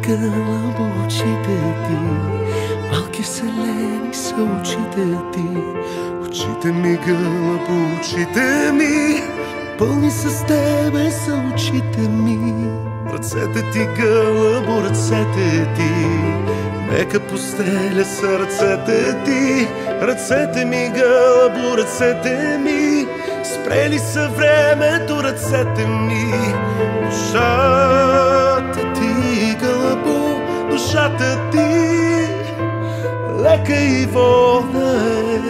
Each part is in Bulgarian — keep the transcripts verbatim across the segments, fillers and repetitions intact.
гълъбо очите ти, малки вселени са очите ти. Очите ми, гълъбо, очите ми, пълни с тебе са очите ми. Ръцете ти, гълъбо, ръцете ти, мека постеля са ръцете ти. Ръцете ми, гълъбо, ръцете ми, спрели са времето ръцете ми. Душата ти, гълъбо, душата ти, лека и волна е.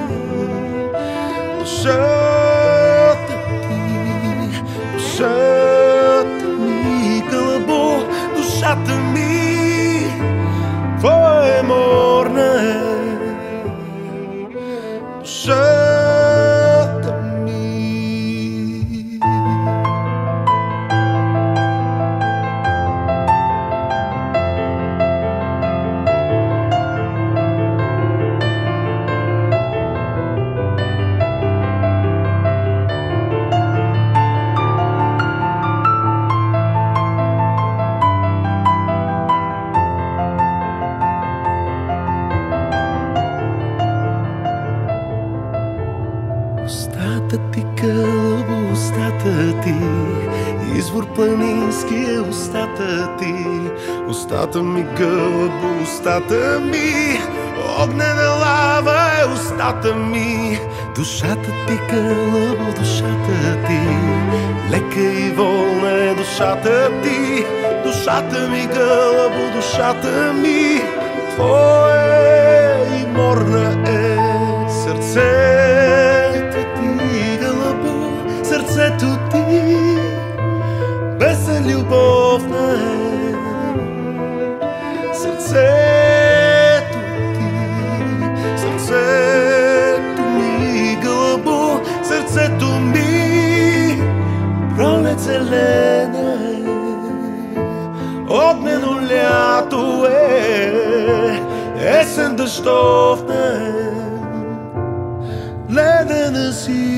Душата ти, душата ми, гълъбо, душата ми, твоя морна е. Душата ми. Устата ти, гълъбо, устата ти, извор планински е устата ти. Устата ми, гълъбо, устата ми, огнена лава е устата ми. Душата ти, гълъбо, душата ти, лека и волна е душата ти. Душата ми, гълъбо, душата ми, твоя и морна е. Сърцето ти, гълъбо, сърцето ти, песен любовна е. Сърцето ти, сърцето ми, гълъбо, сърцето ми, пролет зелена е. Огнено лято е, есен дъждовна е. Ледена си